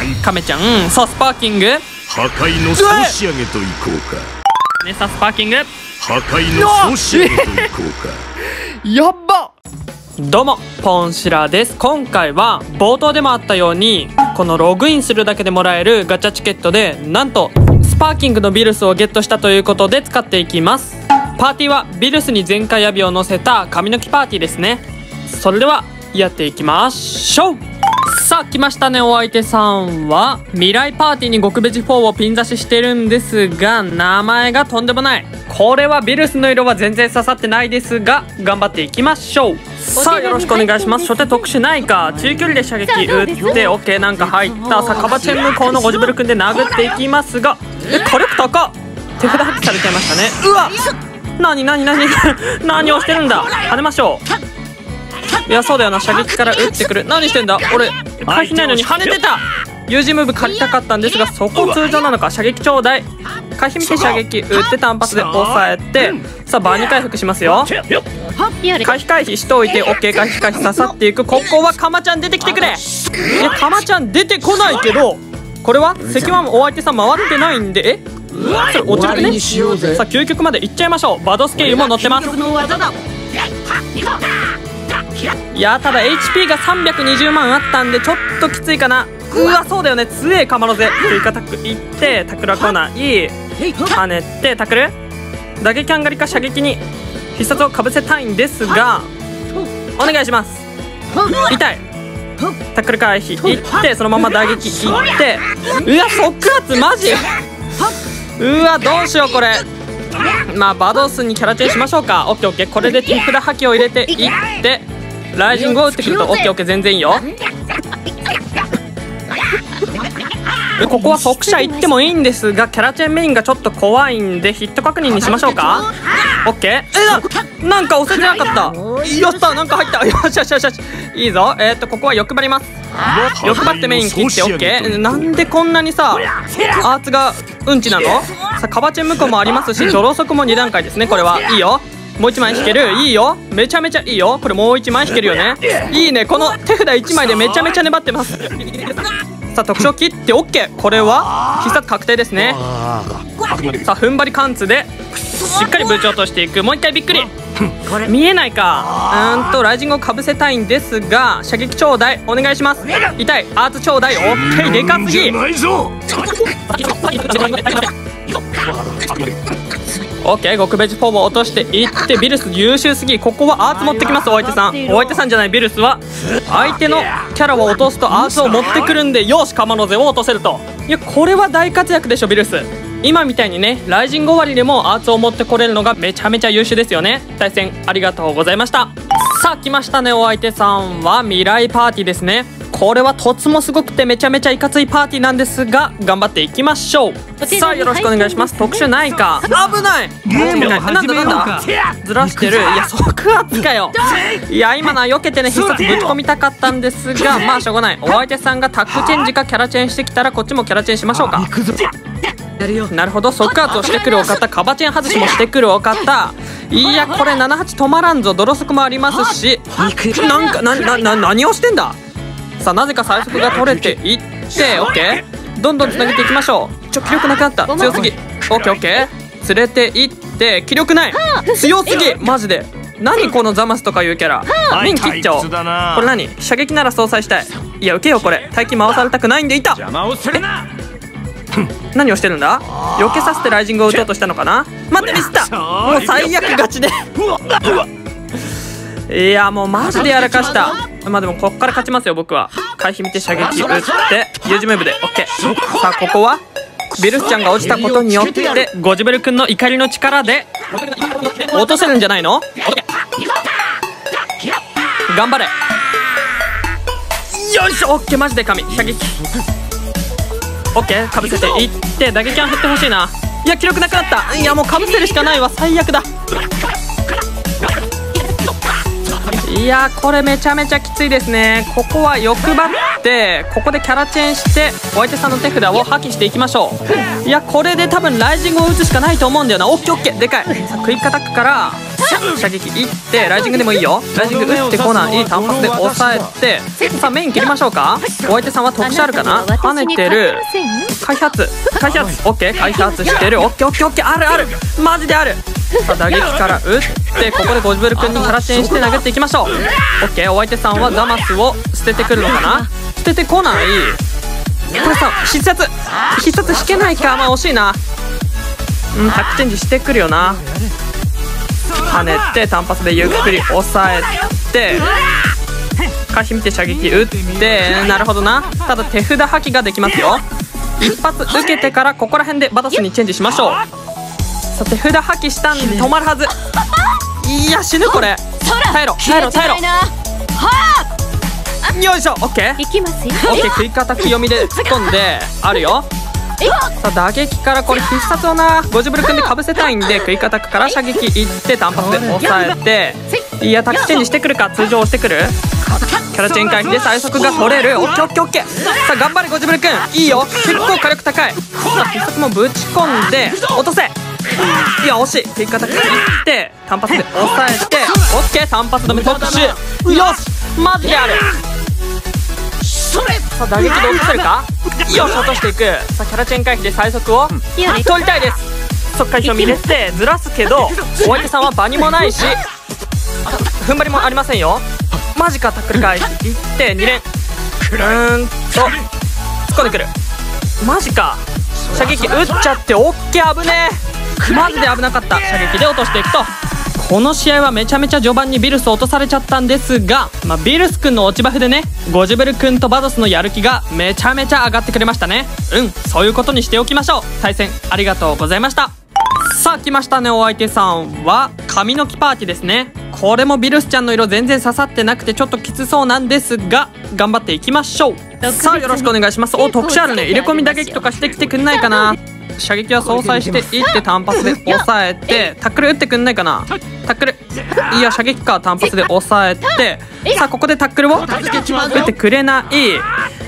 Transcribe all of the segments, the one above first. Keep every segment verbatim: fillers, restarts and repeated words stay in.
カメちゃん、うん、さあスパーキング破壊の総仕上げといこうかね。さあスパーキング破壊の総仕上げといこうかやっば。どうもポンシラです。今回は冒頭でもあったようにこのログインするだけでもらえるガチャチケットでなんとスパーキングのビルスをゲットしたということで使っていきます。パーティーはビルスに全開指を乗せた髪の毛パーティーですね。それではやっていきましょう。さあ来ましたね。お相手さんは未来パーティーに極ベジフォーをピン刺ししてるんですが、名前がとんでもない。これはビルスの色は全然刺さってないですが頑張っていきましょう。さあよろしくお願いします。初手特殊ないか中距離で射撃打って OK なんか入った。さあカバチェン向こうのゴジブルくんで殴っていきますが、え火力高っ。手札発揮されちゃいましたね。うわ何何何何をしてるんだ。跳ねましょう。いやそうだよな、射撃から撃ってくる。何してんだ俺。回避ないのに跳ねてた。有事ムーブ借りたかったんですがそこ通常なのか。射撃ちょうだい。回避見て射撃打って単発で抑えて、さあバーニ回復しますよ。回避回避しておいて OK。 回避回避刺さっていく。ここはカマちゃん出てきてくれ。いやカマちゃん出てこないけど、これは石腕お相手さん回ってないんで、えそれ落ちるね。さあ究極までいっちゃいましょう。バドスケイルも乗ってます。いやただ エイチピー がさんびゃくにじゅうまんあったんでちょっときついかな。うわそうだよね、強えカマロゼ。追加タックいってタクラ来ない。跳ねてタクル打撃ハンガリか射撃に必殺をかぶせたいんですがお願いします。痛い。タックル回避いってそのまま打撃いって、うわ即圧マジ。うわどうしようこれ。まあバドスにキャラチェンしましょうか。オッケーオッケー。これで手札破棄を入れていってライジングを打ってくるとオッケーオッケー全然いいよ。ここは速射行ってもいいんですがキャラチェンメインがちょっと怖いんでヒット確認にしましょうか。オッケー。えななんか押せてなかった。よっしゃなんか入った。よしよしよしよしいいぞ。えー、っとここは欲張ります。欲張ってメイン切って OK。 なんでこんなにさアーツがうんちなの。さあカバチェン向こうもありますしドロー速もに段階ですね。これはいいよ。もういちまい引ける。いいよめちゃめちゃいいよ。これもういちまい引けるよね。いいねこの手札いちまいでめちゃめちゃ粘ってます。さあ特徴切って OK。 これは必殺確定ですね。さあ踏ん張り貫通でしっかりブーチ落としていく。もう一回びっくり。見えないか。うーんとライジングをかぶせたいんですが射撃ちょうだいお願いします。痛い。アーツちょうだい。 OK でかすぎ。オッケー極ベジフォームを落としていってビルス優秀すぎ。ここはアーツ持ってきます。お相手さんお相手さんじゃないビルスは相手のキャラを落とすとアーツを持ってくるんで、よしカマノゼを落とせると。いやこれは大活躍でしょビルス。今みたいにねライジング終わりでもアーツを持ってこれるのがめちゃめちゃ優秀ですよね。対戦ありがとうございました。さあ来ましたね。お相手さんは未来パーティーですね。これは凸もすごくてめちゃめちゃいかついパーティーなんですが頑張っていきましょう。さあよろしくお願いします。特殊ないか。危ないゲームない。なんだなんだずらしてる。いや即圧かよ。いや今のは避けてね必殺ぶち込みたかったんですがまあしょうがない。お相手さんがタックチェンジかキャラチェンしてきたらこっちもキャラチェンしましょうか。なるほど即圧をしてくるお方、カバチェン外しもしてくるお方。いやこれななはち止まらんぞ。ドロ速もありますしなんかななな何をしてんだ。さあなぜか最速が取れていって OK。 どんどんつなげていきましょう。ちょ気力なくなった。強すぎ。 OKOK 連れていって気力ない。強すぎマジで。何このザマスとかいうキャラ。メイン切っちゃおう。これ何射撃なら相殺したい。いや受けよこれ。待機回されたくないんでいた。何をしてるんだ。避けさせてライジングを打とうとしたのかな。待ってミスった。もう最悪勝ちでいやもうマジでやらかした。まあでもこっから勝ちますよ僕は。回避見て射撃打って有事ムーブで OK。 さあここはビルスちゃんが落ちたことによってゴジベル君の怒りの力で落とせるんじゃないの。頑張れ。よいしょ OK マジで神射撃 OK かぶせていって打撃は振ってほしいな。いや記録なくなった。いやもうかぶせるしかないわ。最悪だ。いやこれめちゃめちゃきついですね。ここは欲張ってここでキャラチェンしてお相手さんの手札を破棄していきましょう。いやこれで多分ライジングを打つしかないと思うんだよな。オッケーオッケーでかい。さあクイックアタックから射撃いってライジングでもいいよ。ライジング打ってこない単発で抑えて、さあメイン切りましょうか。お相手さんは特殊あるかな。跳ねてる。開発開発オッケー開発してる。オッケーオッケーオッケーあるあるマジである。さあ打撃から打ってここでゴジブル君にキャラチェンして殴っていきましょう。オッケーお相手さんはザマスを捨ててくるのかな。捨ててこない。これさ必殺必殺引けないか。まあ惜しいな。うんタックチェンジしてくるよな。跳ねて単発でゆっくり抑えて回避見て射撃打って、なるほどな。ただ手札破棄ができますよ。一発受けてからここら辺でバトスにチェンジしましょう。さあ手札破棄したんで止まるはず。いや死ぬこれ。耐えろ耐えろ耐えろ。よいしょ。オッケーオッケークイックアタック読みで突っ込んであるよ。さあ打撃からこれ必殺をなゴジブル君でかぶせたいんでクイックアタックから射撃いって単発で抑えて、いやタックチェンジしてくるか。通常押してくる。キャラチェン回避で最速が取れる。オッケーオッケーオッケー。さあ頑張れゴジブル君いいよ。結構火力高い。さあ必殺もぶち込んで落とせ。いや惜しい。クイックアタックいって単発で抑えてオッケー単発止め特殊。よしマジである。さあ打撃で落とせるか。よし落としていく。さあキャラチェン回避で最速を取りたいです。速回避を見れてずらすけどお相手さんは場にもないし踏ん張りもありませんよ。マジか。タックル回避いってに連うーんと突っ込んでくる。マジか。射撃打っちゃってオッケー危ねえ。マジで危なかった。射撃で落としていくと。この試合はめちゃめちゃ序盤にビルス落とされちゃったんですが、まあ、ビルス君の落ちバフでねゴジブル君とバドスのやる気がめちゃめちゃ上がってくれましたね。うんそういうことにしておきましょう。対戦ありがとうございました。さあ来ましたね。お相手さんは髪の毛パーティーですね。これもビルスちゃんの色全然刺さってなくてちょっときつそうなんですが頑張っていきましょう。さあよろしくお願いします。お特殊あるね。入れ込み打撃とかしてきてくんないかな。射撃は相殺していって単発で抑えてタックル打ってくんないかな。タックルいや射撃か単発で抑えて、さあここでタックルを打ってくれない。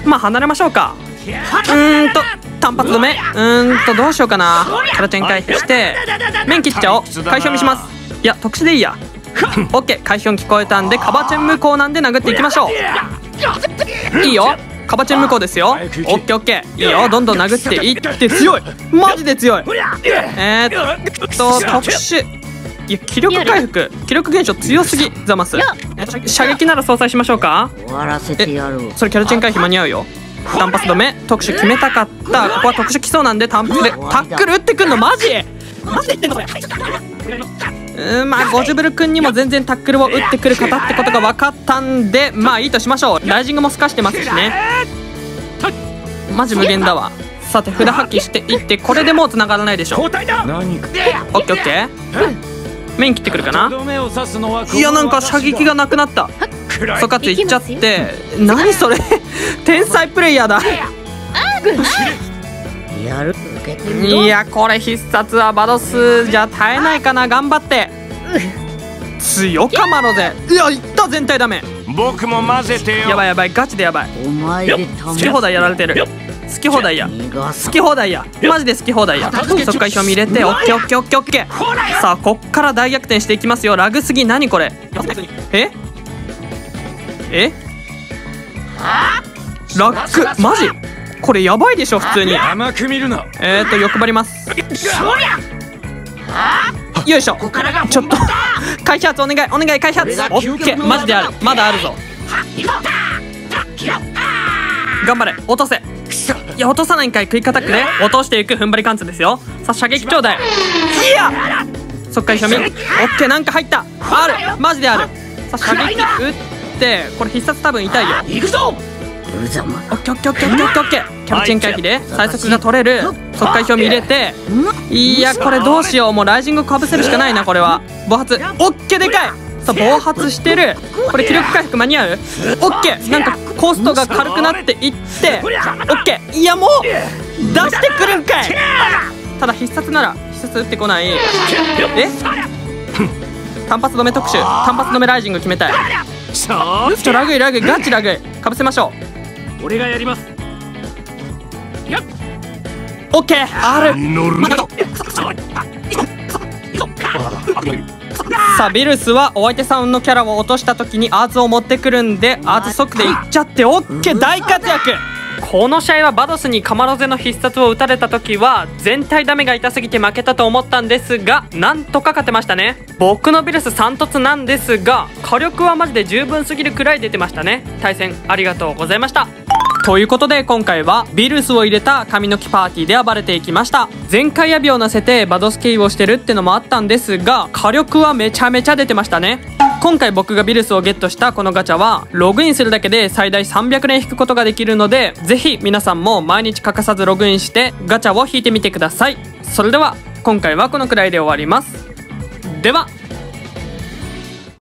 まあ離れましょうか。うーんと単発止めうーんとどうしようかな。キャラチェン回避して面切っちゃおう。回避読みします。いや特殊でいいや。オッケー回避音聞こえたんでカバチェン向こうなんで殴っていきましょう。いいよカバチェン向こうですよ。オッケーオッケーいいよ。どんどん殴っていって強いマジで強い。えーっと特殊いや気力回復気力減少強すぎザマス。射撃なら相殺しましょうか。 終わらせてやる。 それキャラチェン回避間に合うよ。単発止め特殊決めたかった。ここは特殊来そうなんで単発でタックル打ってくんのマジマジで言ってんのそれ。うーんまあゴジブル君にも全然タックルを打ってくる方ってことが分かったんでまあいいとしましょう。ライジングも透かしてますしね。マジ無限だわ。さて札発揮していってこれでもう繋がらないでしょ。オッケーオッケーメイン切ってくるかな。いやなんか射撃がなくなった。ソカツいっちゃって何それ天才プレイヤーだ。 やるいやこれ必殺はバドスじゃ耐えないかな。頑張って強かまろぜ。いやいった全体ダメ。 僕も混ぜてよ。 やばいやばいガチでやばい。 お前で好き放題やられてる。好き放題や好き放題やマジで好き放題や。速回表見れてオッケーオッケーオッケーオッケー。さあこっから大逆転していきますよ。ラグすぎ何これ。ええラックマジこれやばいでしょ普通に。 甘く見るな。 えーと欲張ります。よいしょちょっと開発お願いお願い開発。オッケーマジであるまだあるぞ。頑張れ落とせ。いや落とさないんかい。クイックアタックで落としていく踏ん張り貫通ですよ。さあ射撃ちょうだい。いや速回表見オッケーなんか入ったあるマジである。さあ射撃打ってこれ必殺多分痛いよ。行くぞオッケーオッケーオッケーオッケーオッケーキャラチェン回避で最速が取れる。速回表見れていやこれどうしよう。もうライジングかぶせるしかないなこれは。暴発オッケーでかい。さあ暴発してる。これ気力回復間に合う。オッケーなんかコストが軽くなっていってオッケーいやもう出してくるんかい。ただ必殺なら必殺打ってこない。え単発止め特殊単発止めライジング決めたい。ちょラグイラグイガチラグイかぶせましょう。 俺がやります。 オッケーある。 さあビルスはお相手さんのキャラを落とした時にアーツを持ってくるんで、アーツ速でいっちゃって OK 大活躍。この試合はバドスにカマロゼの必殺を打たれた時は全体ダメが痛すぎて負けたと思ったんですが、なんとか勝てましたね。僕のビルスさん突なんですが火力はマジで十分すぎるくらい出てましたね。対戦ありがとうございました。ということで今回はビルスを入れた髪の毛パーティーで暴れていきました。全開ヤビを乗せてバドス経由をしてるってのもあったんですが、火力はめちゃめちゃ出てましたね。今回僕がビルスをゲットしたこのガチャはログインするだけで最大さんびゃくれん引くことができるので、ぜひ皆さんも毎日欠かさずログインしてガチャを引いてみてください。それでは今回はこのくらいで終わります。では。